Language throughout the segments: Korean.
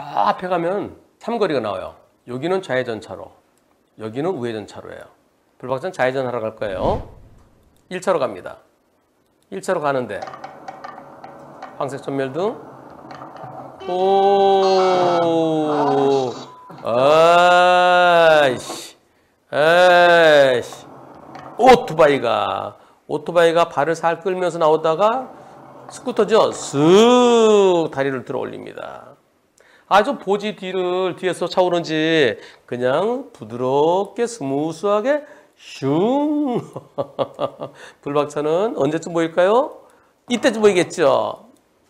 앞에 가면 삼거리가 나와요. 여기는 좌회전 차로, 여기는 우회전 차로예요. 불박차는 좌회전 하러 갈 거예요. 1차로 갑니다. 1차로 가는데 황색 전멸등. 오, 아이씨, 아이씨. 오토바이가 발을 살 끌면서 나오다가 스쿠터죠. 쓱 다리를 들어 올립니다. 아주 보지 뒤를 뒤에서 차오는지 그냥 부드럽게 스무스하게 슝. 불박차는 언제쯤 보일까요? 이때쯤 보이겠죠.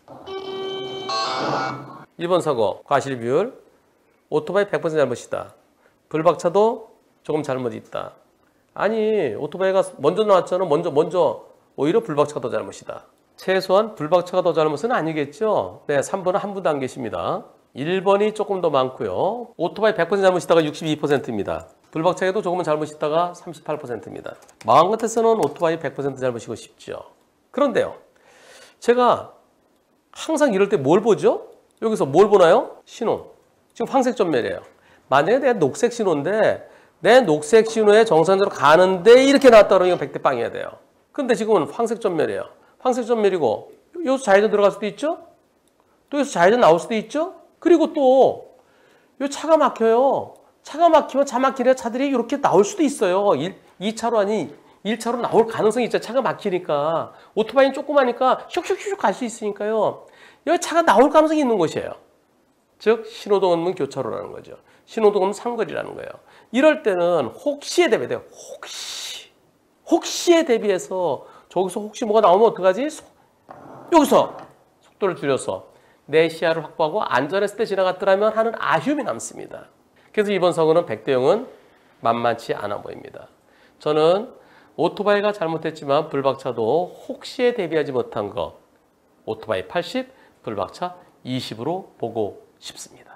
1번 사고 과실 비율. 오토바이 100% 잘못이다. 불박차도 조금 잘못이 있다. 아니 오토바이가 먼저 나왔잖아. 먼저 오히려 불박차가 더 잘못이다. 최소한 불박차가 더 잘못은 아니겠죠. 네, 3번은 한 분도 안 계십니다. 1번이 조금 더 많고요. 오토바이 100% 잘못이다가 62%입니다. 불박차에도 조금은 잘못이다가 38%입니다. 마음 같아서는 오토바이 100% 잘못이고 싶죠. 그런데요, 제가 항상 이럴 때 뭘 보죠? 여기서 뭘 보나요? 신호. 지금 황색 전멸이에요. 만약에 내 녹색 신호인데 내 녹색 신호에 정상적으로 가는데 이렇게 나왔다 그러면 100대 빵이어야 돼요. 근데 지금은 황색 전멸이에요. 황색 전멸이고 여기서 좌회전 들어갈 수도 있죠? 또 여기서 좌회전 나올 수도 있죠? 그리고 또 이 차가 막혀요. 차가 막히면 차 막히는 차들이 이렇게 나올 수도 있어요. 2차로 아니 1차로 나올 가능성이 있죠. 차가 막히니까. 오토바이는 조그마니까 슉슉슉 갈 수 있으니까요. 여기 차가 나올 가능성이 있는 곳이에요. 즉 신호등 없는 교차로라는 거죠. 신호등 없는 상거리라는 거예요. 이럴 때는 혹시에 대비해요. 혹시에 대비해서 저기서 혹시 뭐가 나오면 어떡하지? 여기서 속도를 줄여서 내 시야를 확보하고 안전했을 때 지나갔더라면 하는 아쉬움이 남습니다. 그래서 이번 사고는 100대 0은 만만치 않아 보입니다. 저는 오토바이가 잘못했지만 불박차도 혹시에 대비하지 못한 거 오토바이 80, 불박차 20으로 보고 싶습니다.